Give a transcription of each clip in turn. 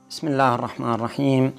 بسم الله الرحمن الرحيم،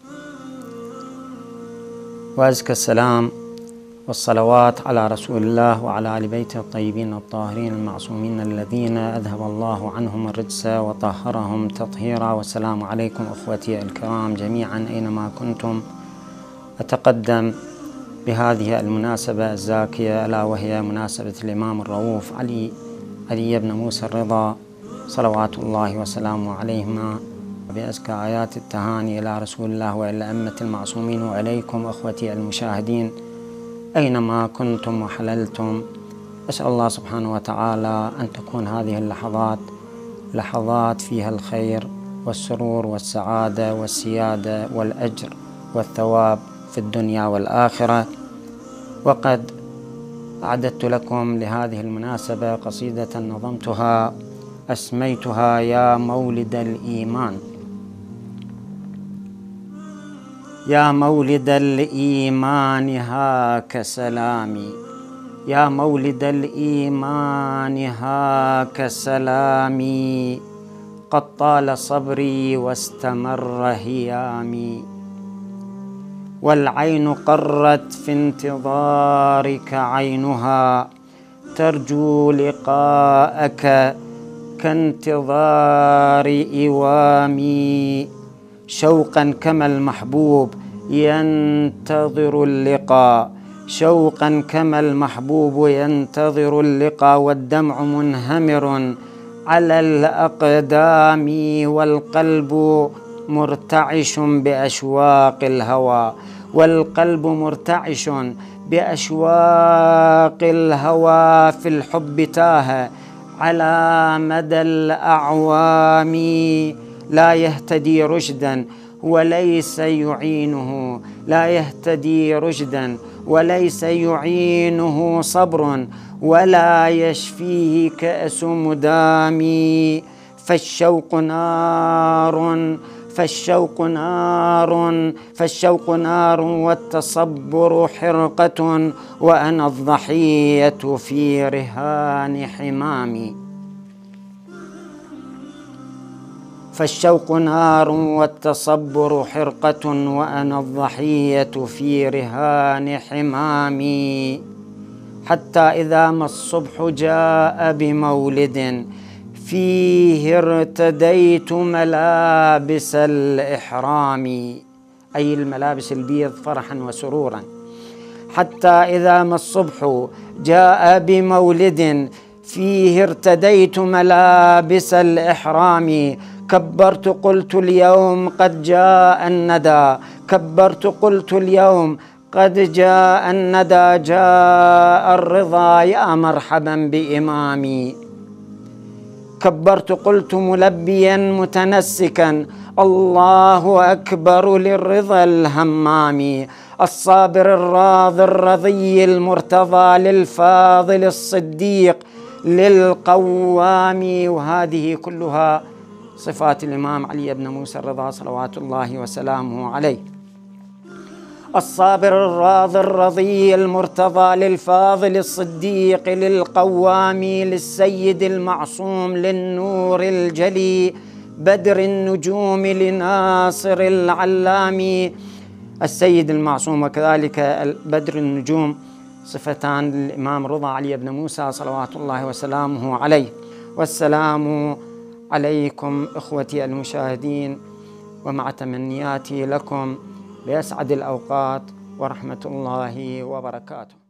وأزكى السلام والصلوات على رسول الله وعلى آل بيته الطيبين الطاهرين المعصومين الذين أذهب الله عنهم الرجس وطهرهم تطهيرا. والسلام عليكم أخوتي الكرام جميعا أينما كنتم. أتقدم بهذه المناسبة الزاكية ألا وهي مناسبة الإمام الرؤوف علي بن موسى الرضا صلوات الله وسلامه عليهما، بأزكى آيات التهاني إلى رسول الله وإلى الأئمة المعصومين وإليكم أخوتي المشاهدين أينما كنتم وحللتم. أسأل الله سبحانه وتعالى أن تكون هذه اللحظات لحظات فيها الخير والسرور والسعادة والسيادة والأجر والثواب في الدنيا والآخرة. وقد أعددت لكم لهذه المناسبة قصيدة نظمتها أسميتها يا مولد الإيمان. يا مولد الإيمان هاك سلامي، يا مولد الإيمان هاك سلامي، قد طال صبري واستمر هيامي، والعين قرت في انتظارك عينها، ترجو لقاءك كانتظار إوامي، شوقا كما المحبوب ينتظر اللقاء، شوقا كما المحبوب ينتظر اللقاء، والدمع منهمر على الأقدام، والقلب مرتعش بأشواق الهوى، والقلب مرتعش بأشواق الهوى، في الحب تاه على مدى الأعوام، لا يهتدي رشدا وليس يعينه، لا يهتدي رشدا وليس يعينه صبر، ولا يشفيه كأس مدام، فالشوق نار، فالشوق نار، فالشوق نار، والتصبر حرقة، وأنا الضحية في رهان حمامي. فالشوق نار والتصبر حرقة، وأنا الضحية في رهان حمامي، حتى إذا ما الصبح جاء بمولد فيه ارتديت ملابس الإحرام، أي الملابس البيض فرحا وسرورا. حتى إذا ما الصبح جاء بمولد فيه ارتديت ملابس الإحرام، كبرت قلت اليوم قد جاء الندى، كبرت قلت اليوم قد جاء الندى، جاء الرضا يا مرحبا بإمامي، كبرت قلت ملبيا متنسكا الله أكبر للرضا الهمام، الصابر الراضي الرضي المرتضى للفاضل الصديق للقوام. وهذه كلها صفات الإمام علي بن موسى الرضا صلوات الله وسلامه عليه. الصابر الراضي الرضي المرتضى للفاضل الصديق للقوام، للسيد المعصوم للنور الجلي بدر النجوم لناصر العلام. السيد المعصوم وكذلك بدر النجوم صفتان للإمام رضا علي بن موسى صلوات الله وسلامه عليه. والسلام عليكم إخوتي المشاهدين، ومع تمنياتي لكم بأسعد الأوقات ورحمة الله وبركاته.